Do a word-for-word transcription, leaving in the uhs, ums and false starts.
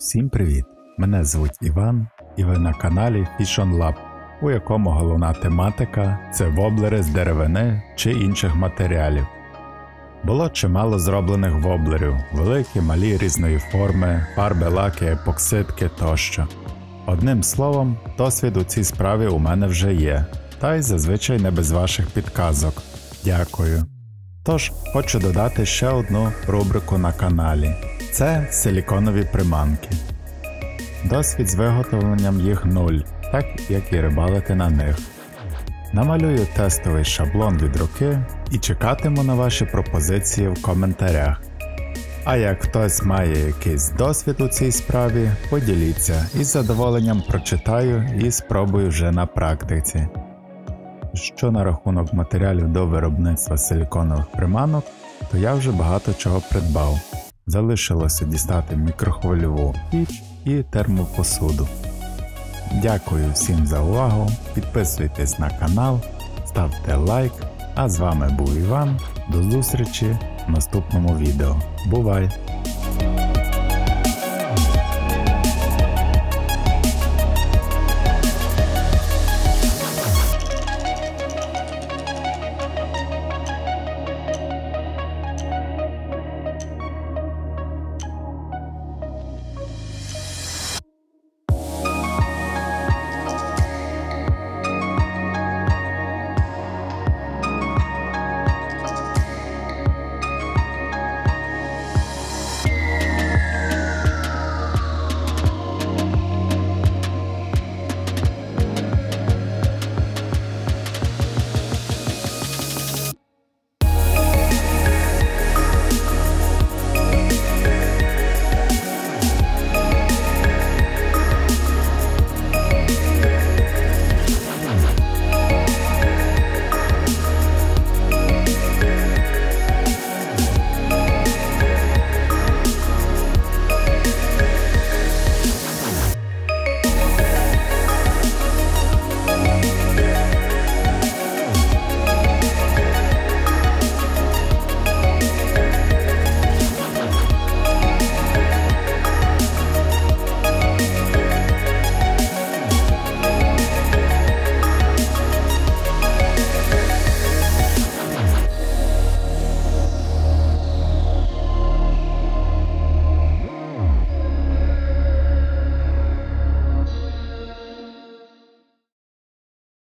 Всім привіт! Мене звуть Іван і ви на каналі Fish on Lab, у якому головна тематика – це воблери з деревини чи інших матеріалів. Було чимало зроблених воблерів – великі, малі, різної форми, фарби, лаки, епоксидки тощо. Одним словом, досвід у цій справі у мене вже є, та й зазвичай не без ваших підказок. Дякую. Тож, хочу додати ще одну рубрику на каналі. Це силіконові приманки. Досвід з виготовленням їх нуль, так як і рибалити на них. Намалюю тестовий шаблон від руки і чекатиму на ваші пропозиції в коментарях. А як хтось має якийсь досвід у цій справі, поділіться і з задоволенням прочитаю і спробую вже на практиці. Що на рахунок матеріалів до виробництва силіконових приманок, то я вже багато чого придбав. Залишилося дістати мікрохвильову піч і термопосуду. Дякую всім за увагу, підписуйтесь на канал, ставте лайк, а з вами був Іван, до зустрічі в наступному відео. Бувай!